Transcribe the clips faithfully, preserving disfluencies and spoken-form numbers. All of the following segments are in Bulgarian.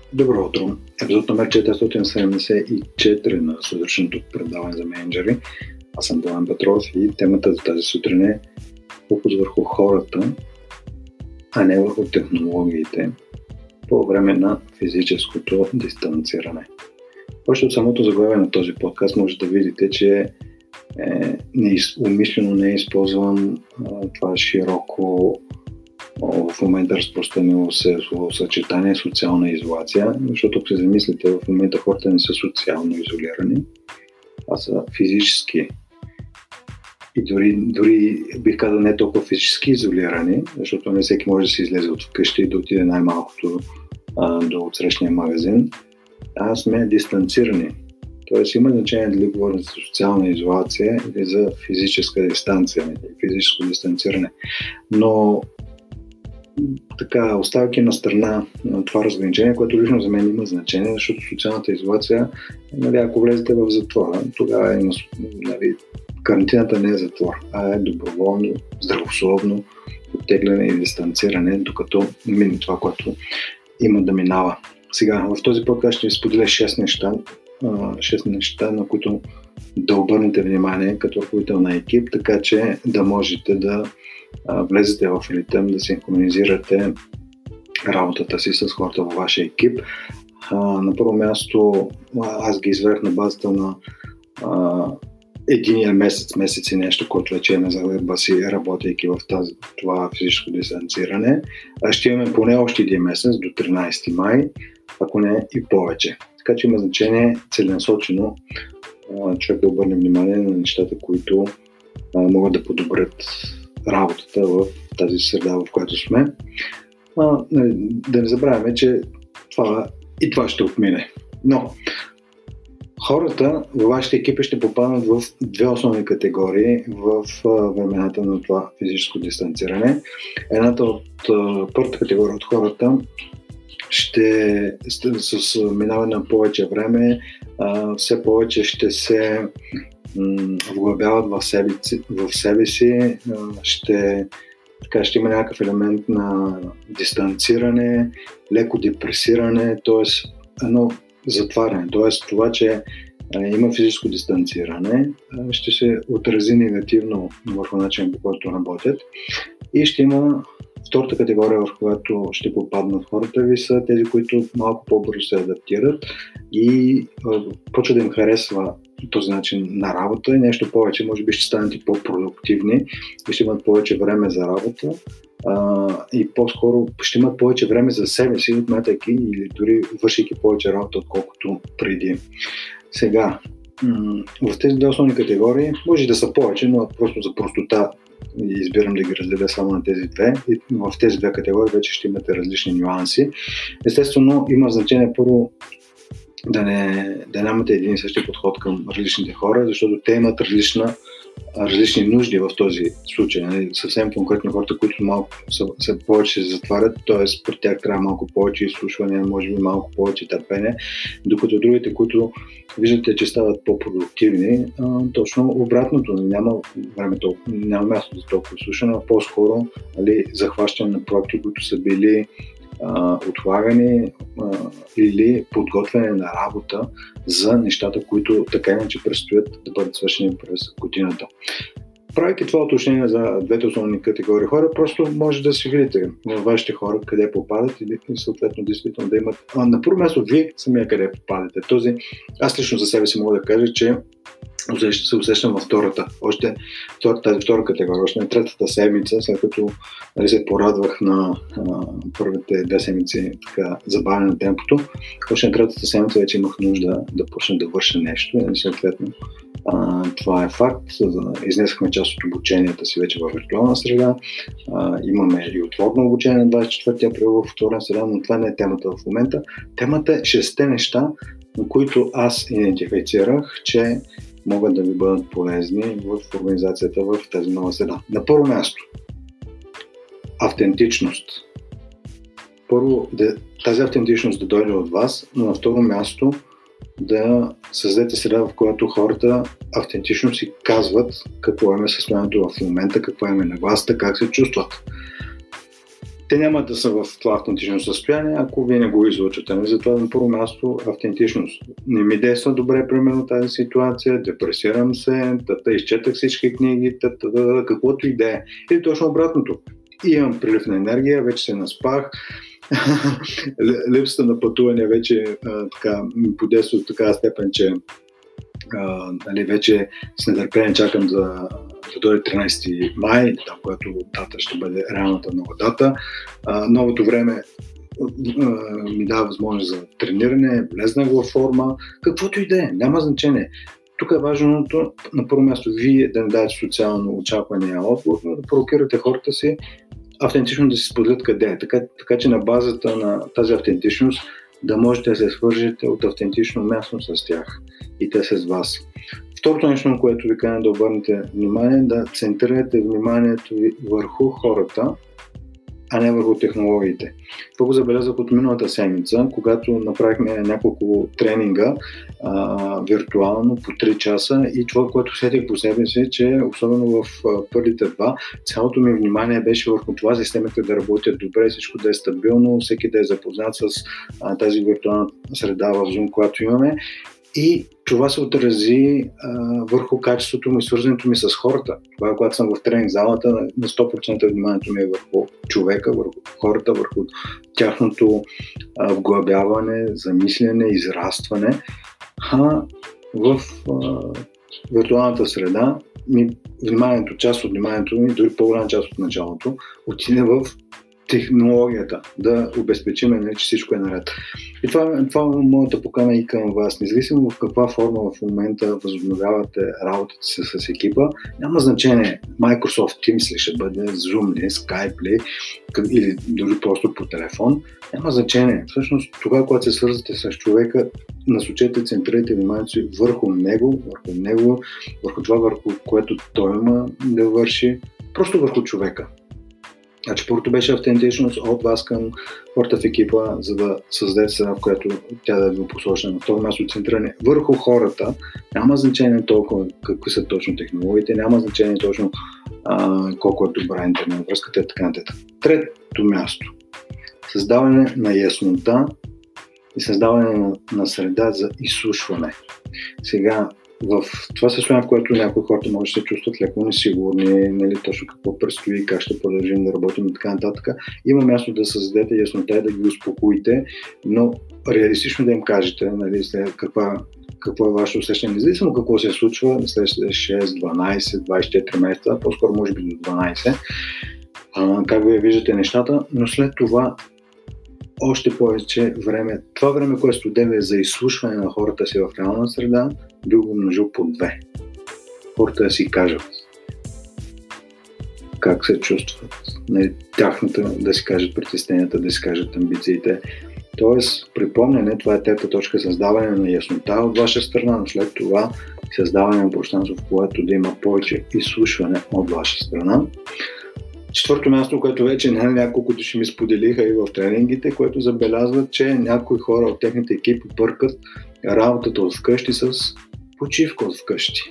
Добро утро! Епизод номер четиристотин седемдесет и четири на сутрешното предаване за менеджери. Аз съм Пламен Петров и темата за тази сутрин е фокус върху хората, а не върху технологиите по време на физическото дистанциране. Още от самото заглавие на този подкаст може да видите, че е, не, умишлено не използвам а, това широко в момента разпространило се словосъчетание социална изолация, защото ако се замислите, в момента хората не са социално изолирани, а са физически и дори, дори бих казал не толкова физически изолирани, защото не всеки може да се излезе от вкъщи и да отиде най-малкото а, до отсрещния магазин, а сме дистанцирани. Тоест има значение дали говорим за социална изолация или за физическа дистанция, физическо дистанциране. Но така, оставяйки на страна на това разграничение, което лично за мен има значение, защото социалната изолация, нали, ако влезете в затвора, тогава има, нали, карантината не е затвор, а е доброволно, здравословно оттегляне и дистанциране, докато мине това, което има да минава. Сега, в този подкаст ще ви споделя шест неща, шест неща, на които да обърнете внимание като ръководител на екип, така че да можете да влезете в ритъм, да синхронизирате работата си с хората във вашия екип. На първо място аз ги извърх на базата на а, единия месец, месец и нещо, който вече имаме за глеба си, работейки в тази, това физическо дистанциране. Ще имаме поне още един месец до тринайсети май, ако не и повече. Така че има значение целенасочено човек да обърне внимание на нещата, които а, могат да подобрят работата в тази среда, в която сме. А, да не забравяме, че това и това ще отмине. Но хората във вашите екипи ще попаднат в две основни категории в времената на това физическо дистанциране. Едната от първата категория от хората ще с минаване на повече време а, все повече ще се вглъбяват в себе, в себе си, ще, така, ще има някакъв елемент на дистанциране, леко депресиране, т.е. едно затваряне. Т.е. това, че има физическо дистанциране, ще се отрази негативно върху начин, по който работят, и ще има втората категория, в която ще попаднат хората ви, са тези, които малко по-бързо се адаптират и почва да им харесва този начин на работа и нещо повече, може би ще станат и по-продуктивни и ще имат повече време за работа а, и по-скоро ще имат повече време за себе си, отметайки или дори вършейки повече работа, отколкото преди. Сега, м- в тези две основни категории може да са повече, но просто за простота избирам да ги разделя само на тези две. И в тези две категории вече ще имате различни нюанси. Естествено, има значение първо да, не, да нямате един и същи подход към различните хора, защото те имат различна, различни нужди в този случай. Нали? Съвсем конкретно хората, които малко са, са повече се затварят, т.е. при тях трябва малко повече изслушване, може би малко повече търпение, докато другите, които виждате, че стават по-продуктивни, а, точно обратното, няма времето, няма място за толкова изслушване, а по-скоро, нали, захващане на проекти, които са били отлагане или подготвяне на работа за нещата, които така иначе предстоят да бъдат свършени през годината. Правейки това уточнение за двете основни категории хора, просто може да си видите във вашите хора къде попадат и съответно действително да имат. А, на първо място вие самия къде попадате. Този, аз лично за себе си мога да кажа, че се усещам във втората, още втората, тази втора категория, още на третата седмица, след като, нали, се порадвах на а, първите две седмици така забавяне на темпото, още на третата седмица вече имах нужда да почна да върша нещо и съответно а, това е факт. Изнесахме част от обученията си вече в виртуална среда, а, имаме и отворно обучение на двадесет и четвърти април в отворена среда, но това не е темата в момента. Темата е шестте неща, на които аз идентифицирах, че могат да ви бъдат полезни в организацията в тази нова среда. На първо място, автентичност. Първо, да, тази автентичност да дойде от вас, но на второ място да създадете среда, в която хората автентично си казват какво е състоянието в момента, какво е нагласата, как се чувстват. те няма да са в това автентично състояние, ако вие не го излъчвате. Затова на първо място автентичност. Не ми действа добре, примерно, тази ситуация, депресирам се, тата, изчетах всички книги, тата, тата, каквото и да е. Или точно обратното. И имам прилив на енергия, вече се наспах, липсата на пътуване вече а, така, ми подейства от такава степен, че а, нали, вече с нетърпение чакам за да дойде тринайсети май, там, която дата ще бъде реалната нова дата. А, новото време а, ми дава възможност за трениране, влезнах във форма, каквото и да е, няма значение. Тук е важното, на първо място, вие да не дадете социално очакване отговор, но да провокирате хората си автентично да си споделят къде е. Така, така че на базата на тази автентичност да можете да се свържете от автентично място с тях и те с вас. Второто нещо, на което ви каня да обърнете внимание, да центрирате вниманието ви върху хората, а не върху технологиите. Това го забелязах от миналата седмица, когато направихме няколко тренинга а, виртуално по три часа и това, което сетих по себе си, че особено в а, първите два, цялото ми внимание беше върху това системите да работят добре, всичко да е стабилно, всеки да е запознат с а, тази виртуална среда в Zoom, която имаме. И това се отрази а, върху качеството ми и свързването ми с хората. Това, когато съм в тренинг залата, на сто процента вниманието ми е върху човека, върху хората, върху тяхното а, вглъбяване, замислене, израстване. А в а, виртуалната среда ми, вниманието, част от вниманието ми, дори по-голяма част от началото, отиде в технологията, да обезпечим, че всичко е наред. И това, това е моята покана и към вас. Независимо в каква форма в момента възобновявате работата си с екипа, няма значение Microsoft Teams ли ще бъде, Zoom ли, Skype ли, или дори просто по телефон. Няма значение. Всъщност, тогава, когато се свързвате с човека, насочете, центрирайте вниманието си върху него, върху него, върху това, върху което той има да върши, просто върху човека. Значи, първото беше автентичност от вас към хората в екипа, за да създадете среда, в която тя да е двупосочна. На второ място центриране върху хората. Няма значение толкова какви са точно технологиите, няма значение точно а, колко е добра интернет връзката и така нататък. Трето място. Създаване на яснота и създаване на, на среда за изслушване. Сега, в това състояние, в което някои хората може да се чувстват леко несигурни, нали, точно какво предстои, как ще продължим да работим и така нататък, има място да създадете яснота и да ги успокоите, но реалистично да им кажете, нали, каква, какво е вашето усещане, независимо какво се случва след шест, дванайсет, двайсет и четири месеца, по-скоро може би до дванайсет, а, как вие виждате нещата, но след това още повече време, това време, което отделя за изслушване на хората си в реална среда, би го умножил по две. Хората да си кажат как се чувстват, нали, тяхната, да си кажат притесненията, да си кажат амбициите. Тоест, припомняне, това е трета точка, създаване на яснота от ваша страна, но след това създаване на пространство, в което да има повече изслушване от ваша страна. Четвърто място, което вече няколко души ми споделиха и в тренингите, което забелязват, че някои хора от техните екипи бъркат работата от вкъщи с почивка от вкъщи.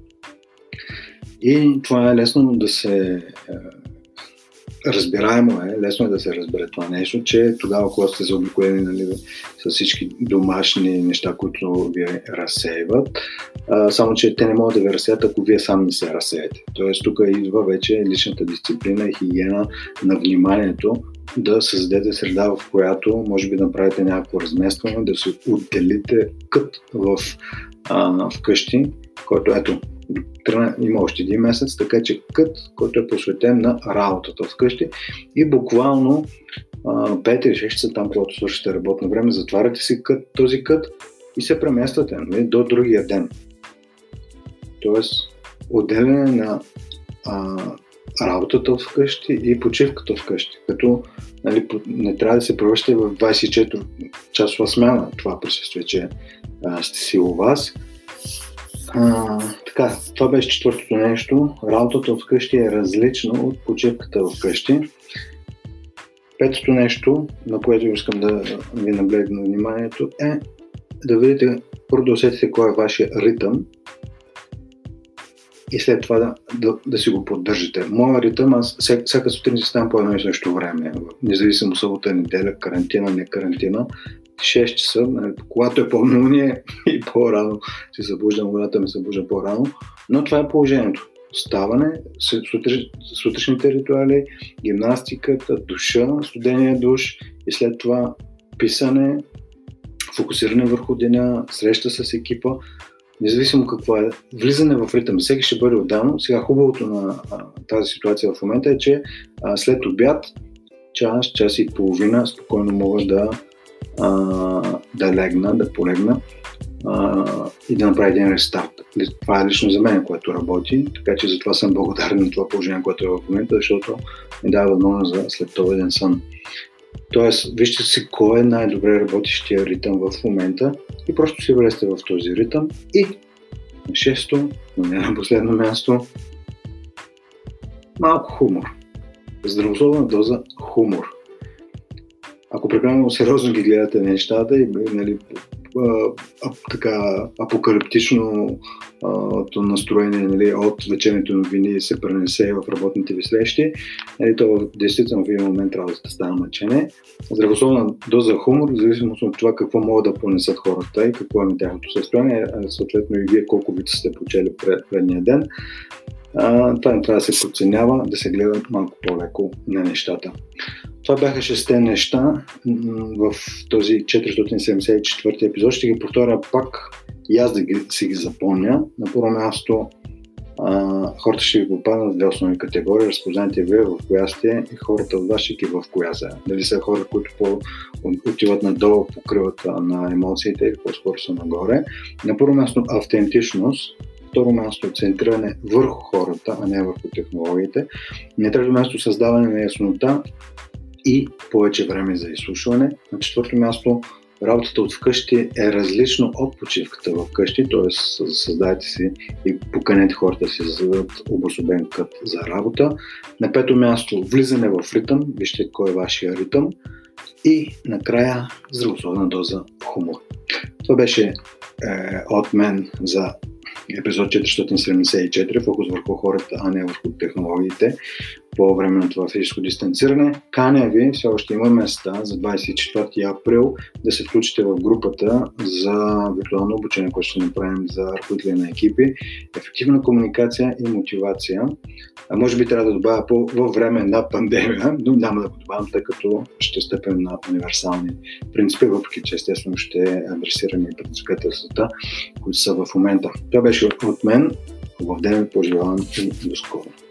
И това е лесно да се разбираемо е, лесно е да се разбере това нещо, че тогава, когато сте заобиколени, нали, с всички домашни неща, които ви разсейват, а, само че те не могат да ви разсеят, ако вие сам не се разсеете. Тоест тук идва вече личната дисциплина и хигиена на вниманието, да създадете среда, в която може би да направите някакво разместване, да се отделите кът в, а, вкъщи, който ето има още един месец, така че кът, който е посветен на работата вкъщи и буквално пет или шест часа там, когато свършите работно време, затваряте си кът, този кът и се премествате, нали, до другия ден. Тоест, отделяне на а, работата вкъщи и почивката вкъщи, като, нали, не трябва да се превръщате в двайсет и четири часова смяна това присъствие, че а, сте си у вас. А, така, това беше четвъртото нещо. Работата вкъщи е различна от почивката вкъщи. Петото нещо, на което искам да ви наблегна вниманието, е да видите, първо да усетите кой е вашия ритъм и след това да, да, да си го поддържате. Моя ритъм, аз всяка, всяка сутрин си ставам по едно и също време, независимо събота, неделя, карантина, не карантина, шест часа, нали, когато е по-новолуние и по-рано се събуждам, водата ми събужда по-рано, но това е положението. Ставане, сутри, сутрешните ритуали, гимнастиката, душа, студения душ и след това писане, фокусиране върху деня, среща с екипа, независимо какво е, влизане в ритъм. Всеки ще бъде отделно. Сега хубавото на а, тази ситуация в момента е, че а, след обяд, час, час и половина, спокойно мога да, а, да легна, да полегна а, и да направя един рестарт. Това е лично за мен, което работи, така че затова съм благодарен на това положение, което е в момента, защото ми дава възможност за след това ден сън. Тоест, вижте си кой е най-добре работещия ритъм в момента и просто си влезте в този ритъм. И на шесто, но не на последно място, малко хумор. Здравословна доза хумор. Ако прекалено сериозно ги гледате нещата и нали, а, а, така апокалиптично а, настроение нали, от вечерните новини се пренесе в работните ви срещи, нали, то действително в един момент трябва да става мъчене. Здравословна доза хумор, в зависимост от това какво могат да понесат хората и какво е тяхното състояние, съответно и вие колко вица сте почели пред, предния ден. А, това не трябва да се подценява, да се гледа малко по-леко на нещата. Това бяха шесте неща в този четиристотин седемдесет и четвърти епизод. Ще ги повторя пак и аз да ги, си ги запомня. На първо място а, хората ще ви попаднат в две основни категории. Разпознайте вие в коя сте и хората от вас ще ги в коя са. Дали са хора, които по, отиват надолу по крилата на емоциите или по-скоро са нагоре. На първо място автентичност. Второ място центриране върху хората, а не върху технологиите. На трето място създаване на яснота и повече време за изслушване. На четвърто място работата от вкъщи е различно от почивката в къщи, т.е. създайте си и поканете хората си да зададат обособен кът за работа. На пето място влизане в ритъм, вижте кой е вашия ритъм. И накрая здравословна доза хумор. Това беше е, от мен за епизод четиристотин седемдесет и четири, фокус върху хората, а не върху технологиите по време на това физическо дистанциране. Каня ви, все още има места за двадесет и четвърти април да се включите в групата за виртуално обучение, което ще направим за ръководители на екипи, ефективна комуникация и мотивация. А може би трябва да добавя по във време на пандемия, но няма да го добавям, тъй като ще стъпим на универсални принципи, въпреки че естествено ще адресираме и предизвикателствата, които са в момента. Това беше от мен. Хубав ден, пожелавам и до скоро.